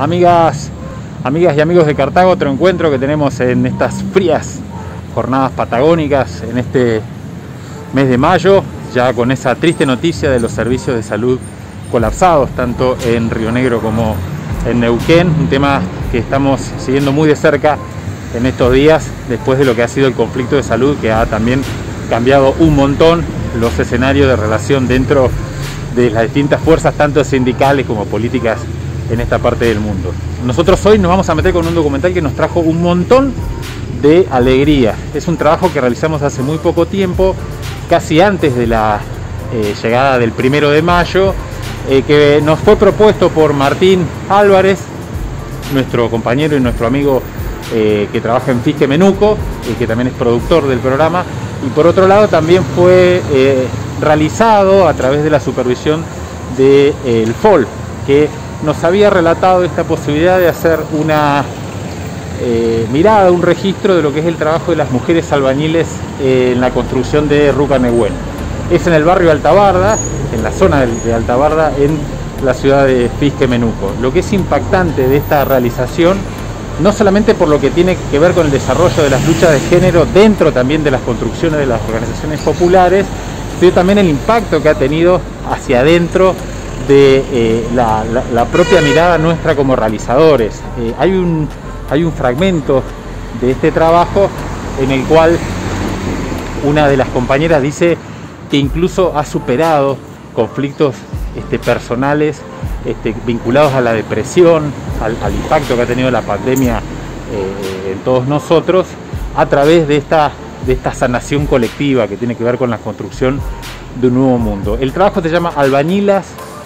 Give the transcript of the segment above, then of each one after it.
amigas y amigos de Cartago, otro encuentro que tenemos en estas frías jornadas patagónicas en este mes de mayo, ya con esa triste noticia de los servicios de salud colapsados, tanto en Río Negro como en Neuquén, un tema que estamos siguiendo muy de cerca en estos días, después de lo que ha sido el conflicto de salud, que ha también cambiado un montón los escenarios de relación dentro de las distintas fuerzas, tanto sindicales como políticas, en esta parte del mundo. Nosotros hoy nos vamos a meter con un documental que nos trajo un montón de alegría. Es un trabajo que realizamos hace muy poco tiempo, casi antes de la llegada del 1 de mayo, que nos fue propuesto por Martín Álvarez, nuestro compañero y nuestro amigo que trabaja en Fisque Menuco, que también es productor del programa, y por otro lado también fue realizado a través de la supervisión del FOL, que nos había relatado esta posibilidad de hacer una mirada, un registro de lo que es el trabajo de las mujeres albañiles en la construcción de Ruca Nehuen. Es en el barrio de Altabarda, en la zona de Altabarda, en la ciudad de Fisque Menuco. Lo que es impactante de esta realización, no solamente por lo que tiene que ver con el desarrollo de las luchas de género dentro también de las construcciones de las organizaciones populares, sino también el impacto que ha tenido hacia adentro de la propia mirada nuestra como realizadores. Hay un fragmento de este trabajo en el cual una de las compañeras dice que incluso ha superado conflictos personales vinculados a la depresión, al impacto que ha tenido la pandemia en todos nosotros, a través de esta sanación colectiva que tiene que ver con la construcción de un nuevo mundo. El trabajo se llama Albañilas,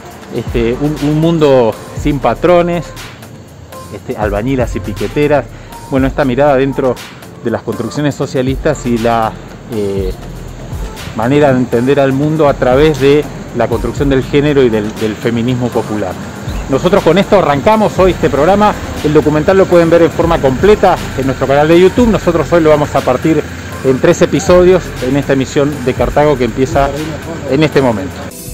un mundo sin patrones, albañilas y piqueteras. Bueno, esta mirada dentro de las construcciones socialistas y la manera de entender al mundo a través de la construcción del género y del feminismo popular. Nosotros con esto arrancamos hoy este programa. El documental lo pueden ver en forma completa en nuestro canal de YouTube. Nosotros hoy lo vamos a partir en 3 episodios en esta emisión de Cartago que empieza en este momento.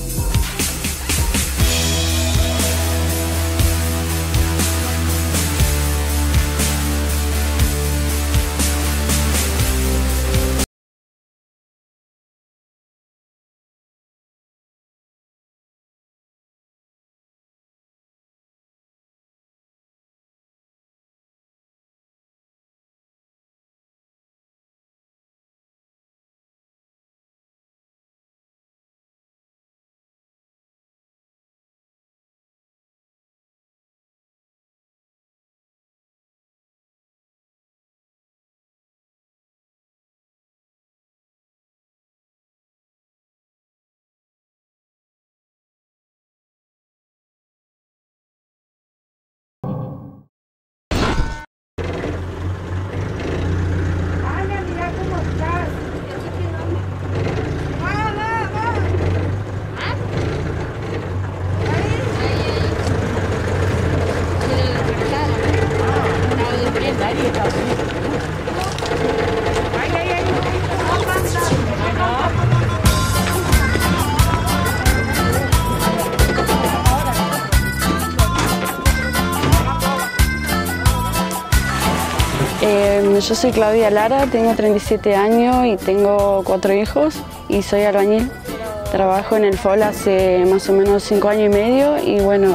Yo soy Claudia Lara, tengo 37 años y tengo 4 hijos y soy albañil. Trabajo en el FOL hace más o menos 5 años y medio y bueno,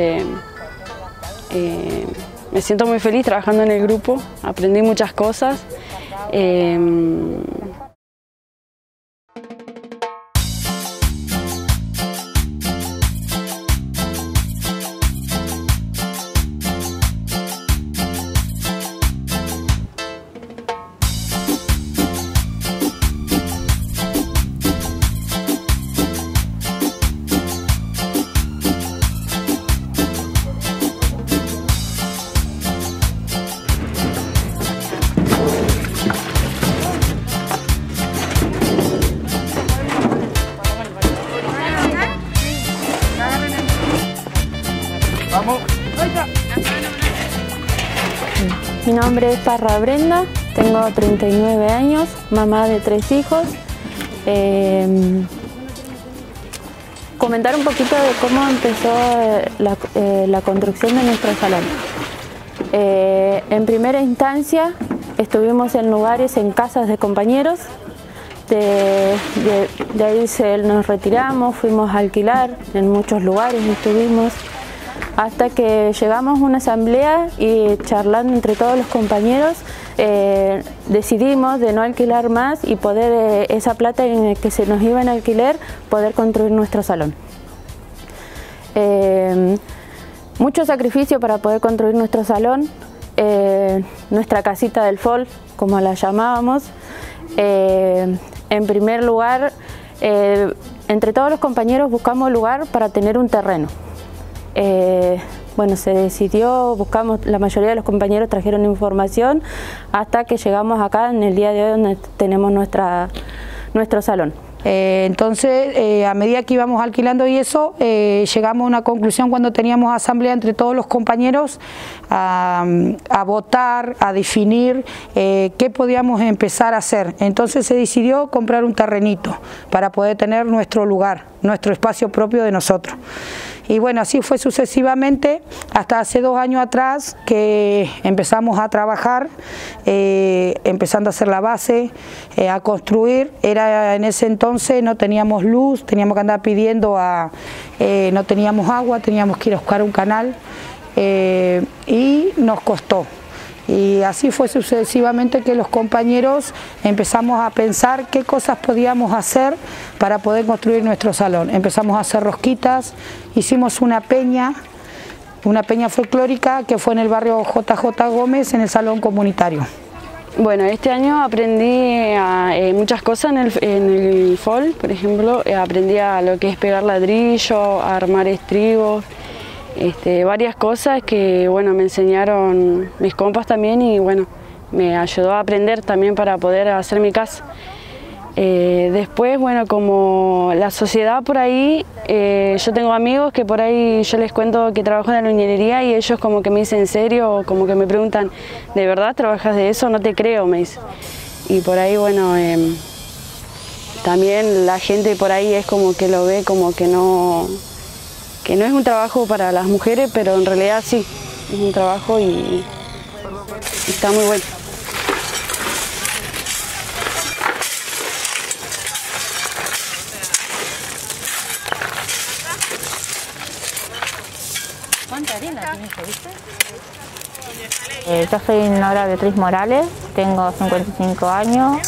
me siento muy feliz trabajando en el grupo, aprendí muchas cosas. Mi nombre es Parra Brenda, tengo 39 años, mamá de 3 hijos. comentar un poquito de cómo empezó la construcción de nuestro salón. En primera instancia estuvimos en lugares, en casas de compañeros. De ahí nos retiramos, fuimos a alquilar, en muchos lugares estuvimos, hasta que llegamos a una asamblea y charlando entre todos los compañeros decidimos de no alquilar más y poder, esa plata en que se nos iba en alquiler, poder construir nuestro salón. Mucho sacrificio para poder construir nuestro salón, nuestra casita del FOL, como la llamábamos. En primer lugar, entre todos los compañeros buscamos lugar para tener un terreno. Bueno, se decidió, buscamos, la mayoría de los compañeros trajeron información hasta que llegamos acá en el día de hoy donde tenemos nuestro salón. Entonces, a medida que íbamos alquilando y eso, llegamos a una conclusión cuando teníamos asamblea entre todos los compañeros a votar, a definir qué podíamos empezar a hacer. Entonces se decidió comprar un terrenito para poder tener nuestro lugar, nuestro espacio propio de nosotros. Y bueno, así fue sucesivamente hasta hace 2 años atrás que empezamos a trabajar, empezando a hacer la base, a construir. En ese entonces no teníamos luz, teníamos que andar pidiendo, no teníamos agua, teníamos que ir a buscar un canal y nos costó. Y así fue sucesivamente que los compañeros empezamos a pensar qué cosas podíamos hacer para poder construir nuestro salón. Empezamos a hacer rosquitas, hicimos una peña folclórica que fue en el barrio JJ Gómez, en el salón comunitario. Bueno, este año aprendí muchas cosas en el FOL, por ejemplo, aprendí a lo que es pegar ladrillo, a armar estribos, varias cosas que bueno, me enseñaron mis compas también y bueno, me ayudó a aprender también para poder hacer mi casa. Después, bueno, como la sociedad por ahí, yo tengo amigos que por ahí yo les cuento que trabajo en la albañilería y ellos como que me dicen en serio, como que me preguntan, ¿de verdad trabajas de eso? No te creo, me dicen. Y por ahí, bueno, también la gente por ahí es como que lo ve como que no es un trabajo para las mujeres, pero en realidad sí, es un trabajo y está muy bueno. ¿Cuánta arena tienes, viste? Yo soy Nora Beatriz Morales, tengo 55 años,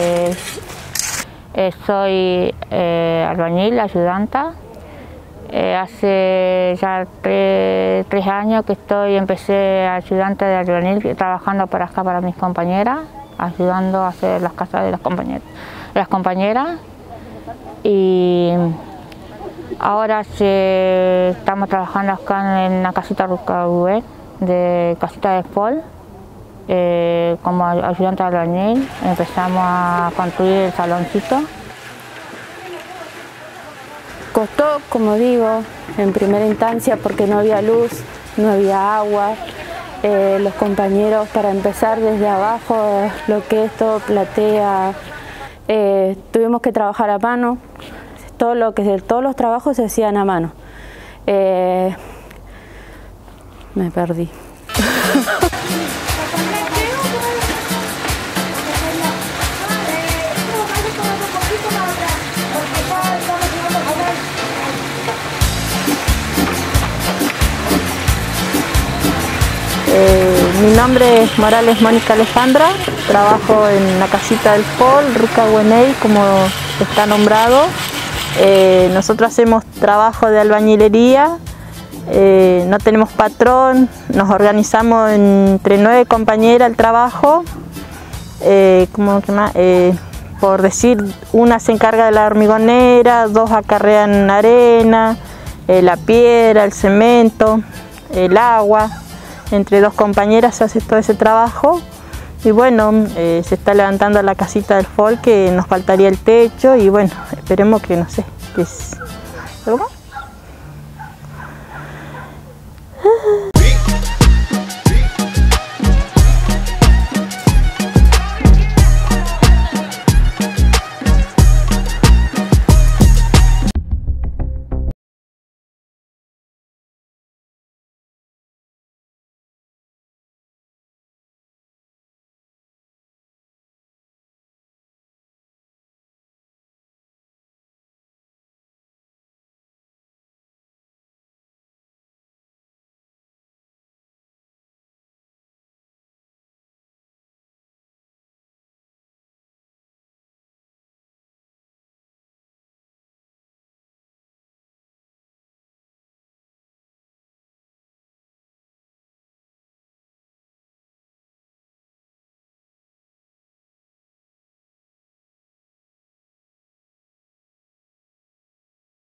soy albañil, ayudanta. Hace ya 3 años que empecé ayudante de albañil, trabajando para acá para mis compañeras, ayudando a hacer las casas de las compañeras. Y ahora estamos trabajando acá en la casita Rucabué, de casita de FOL, como ayudante de albañil. Empezamos a construir el saloncito. Costó, como digo, en primera instancia porque no había luz, no había agua. Los compañeros, para empezar desde abajo, lo que es todo platea, tuvimos que trabajar a mano. Todos los trabajos se hacían a mano. Me perdí. Mi nombre es Morales Mónica Alejandra, trabajo en la casita del FOL, Rucabué, como está nombrado. Nosotros hacemos trabajo de albañilería, no tenemos patrón, nos organizamos entre 9 compañeras el trabajo, por decir, una se encarga de la hormigonera, 2 acarrean arena, la piedra, el cemento, el agua. Entre 2 compañeras se hace todo ese trabajo y bueno, se está levantando la casita del FOL, que nos faltaría el techo y bueno, esperemos que, no sé, que es algo más.